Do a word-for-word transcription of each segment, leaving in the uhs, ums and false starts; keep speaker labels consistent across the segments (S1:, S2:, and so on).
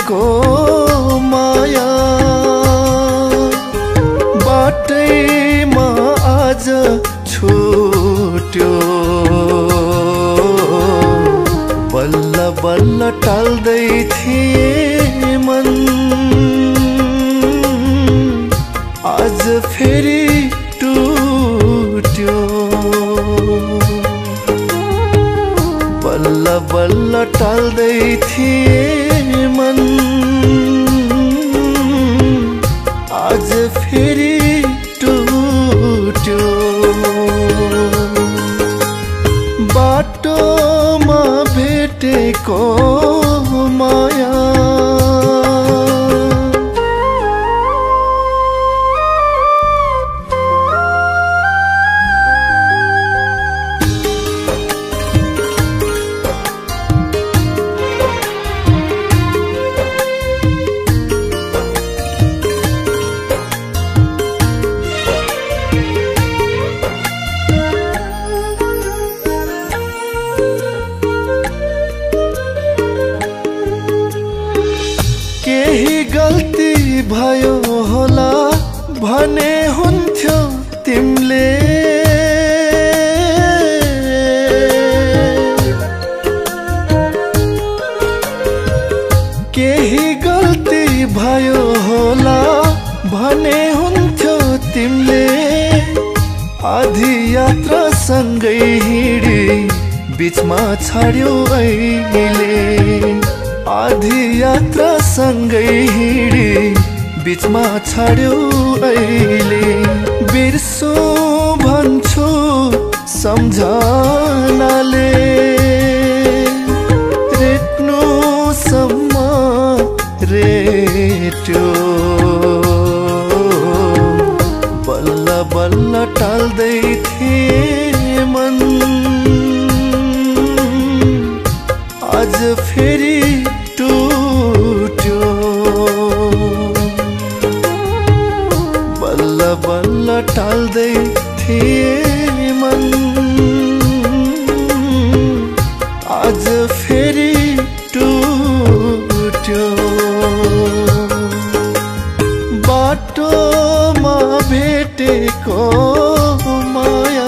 S1: भेटेको माया बाटैमा आज छुट्यो बल्ल बल्ल टाल्दै थिए मन आज फेरि टुट्यो बल्ल बल्ल टाल्दै थिए मन आज फेरि टुट्यो बाटोमा भेटेको माया केही गल्ती भयो होला भने हुन्थ्यो तिमीले केही गल्ती भयो होला भने हुन्थ्यो तिमीले आधी यात्रा सँगै हिँडी बीचमा छाड्यो अहिले आधी यात्रा सँगै हिँडी बीचमा छाड्यो अहिले बिर्सो भन्छु सम्झनाले रेट्नुसम्म रेट्यो बल्ल बल्ल टाल्दै थिए मन आज फेरि टुट्यो बल्ल बल्ल टाल्दै थिए मन आज फेरि टुट्यो बाटोमा भेटेको माया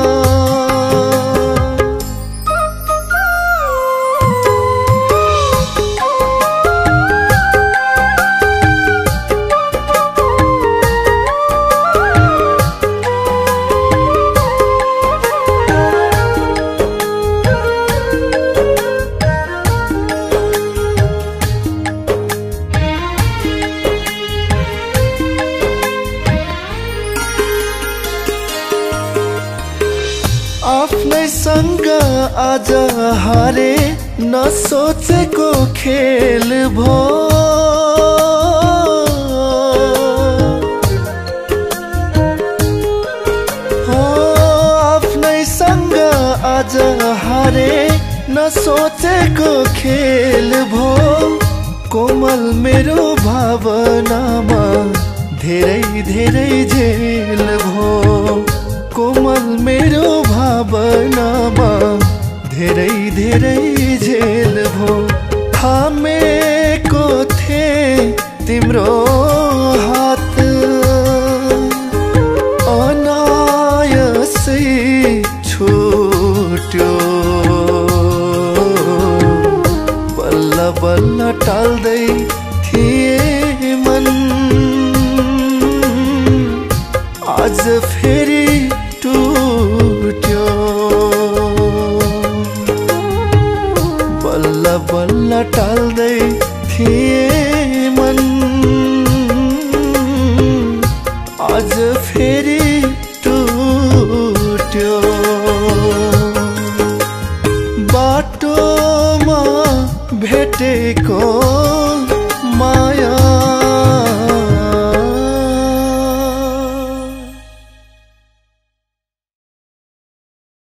S1: आफ्नैसँग आज हारे नसोचेको खेल भो आफ्नैसँग आज हारे नसोचेको खेल भो कोमल मेरो भावनामा धेरै धेरै झेल भो कोमल मेरो भावनामा धेरै धेरै झेल भो थामेको थिए तिम्रो हात अनायसै छुट्यो बल्ल बल्ल टाल्दै थिए मन आज फेरि टुट्यो बल्ल बल्ल टाल्दै थिए मन आज फेरि टुट्यो बाटोमा भेटेको